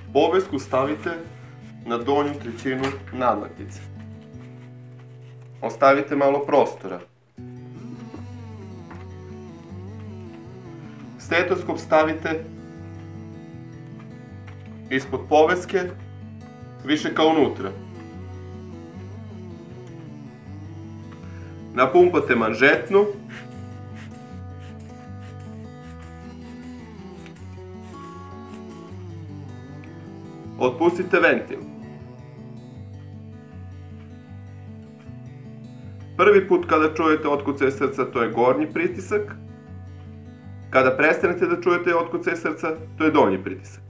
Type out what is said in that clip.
Povesku stavite na donju trećinu nadlaktice. Ostavite malo prostora. Stetoskop stavite ispod poveske, više ka unutra. Napumpate manžetnu. Otpustite ventil. Prvi put kada čujete otkucaj srca, to je gornji pritisak. Kada prestanete da čujete otkucaj srca, to je donji pritisak.